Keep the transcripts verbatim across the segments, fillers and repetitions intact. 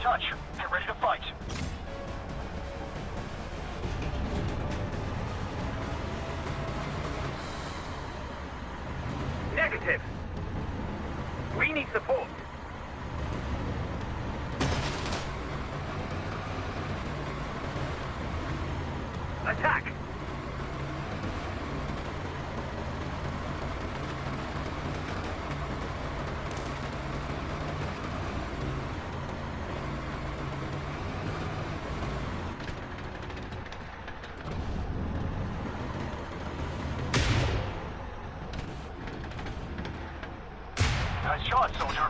touch. Get ready to fight. Negative. We need support. Attack! Nice shot, soldier.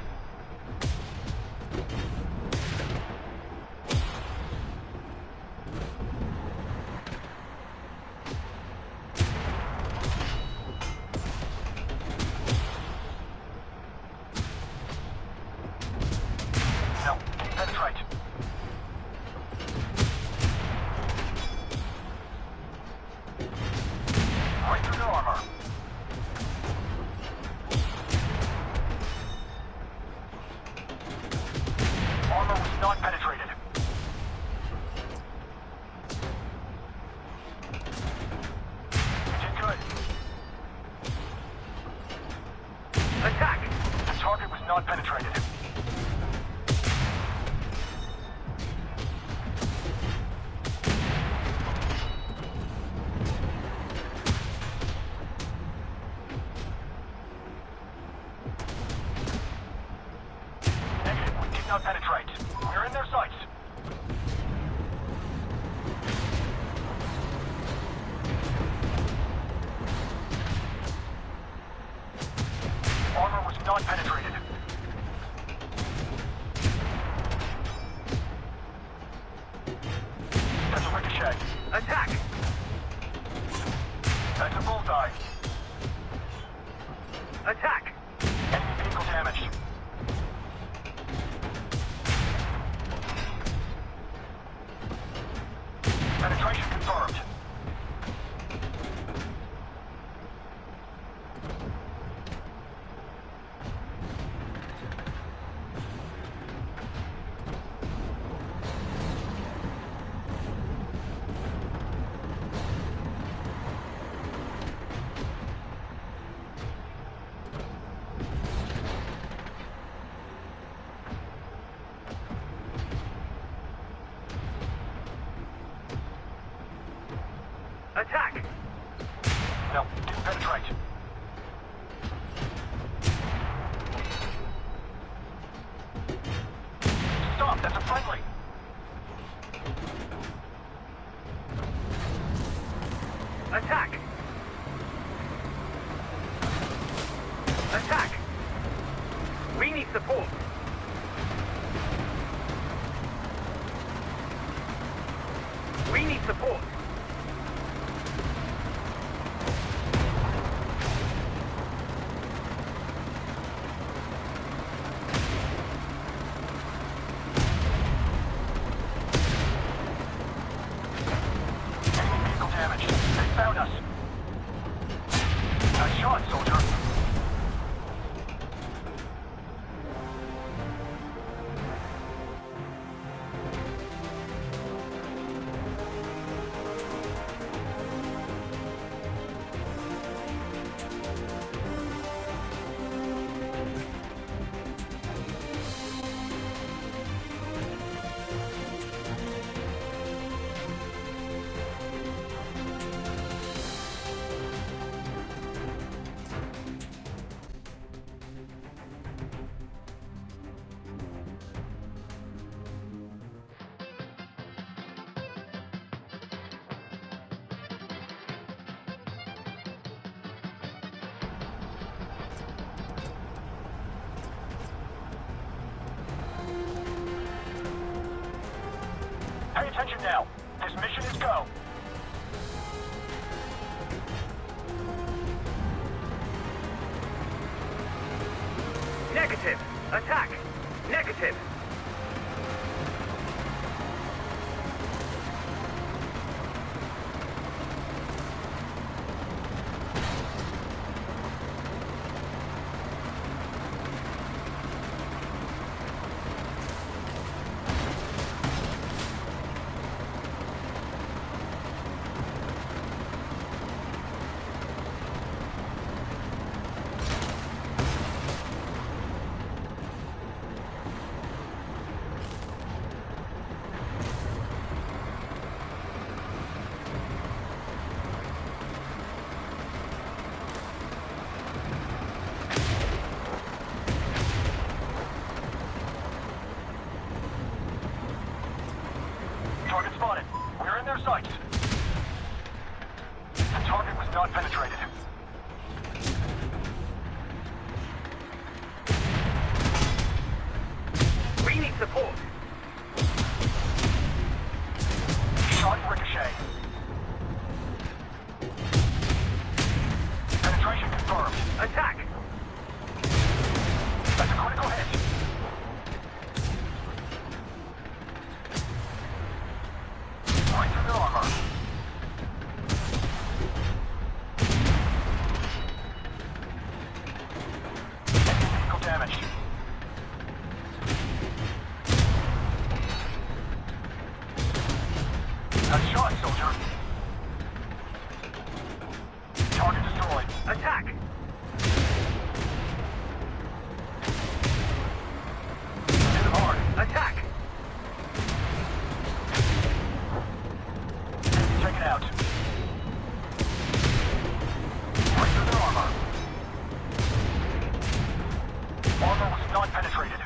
No, penetrate. Right through the armor. Armor was not penetrated. You did good. Attack! The target was not penetrated. Negative, we did not penetrate. We're in their sights. Armor was not penetrated. That's a ricochet. Attack! That's a bullseye. Attack! Enemy vehicle damaged. Penetration confirmed. Attack! No, didn't penetrate. Stop, that's a friendly. Attack! Attack! We need support. We need support. Enemy vehicle damaged. They found us. Nice shot, soldier. Pay attention now. This mission is go. Negative! Attack! Negative! damaged. Nice shot, soldier. Target destroyed. Attack! Hit hard. Attack! Take it out. Break through their armor. Armor was not penetrated.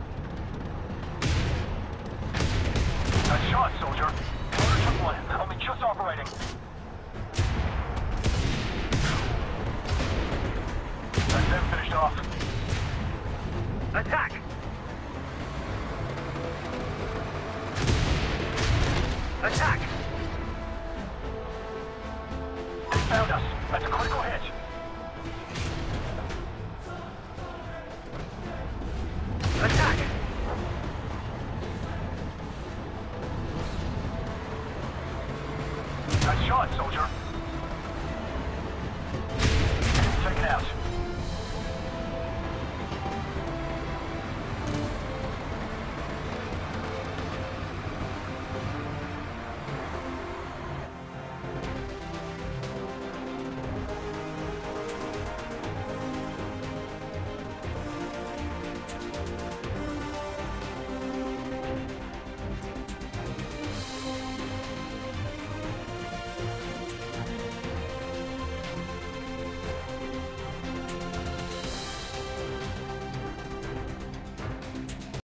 Nice shot, soldier. Motor took one. Only just operating. That's them finished off. Attack!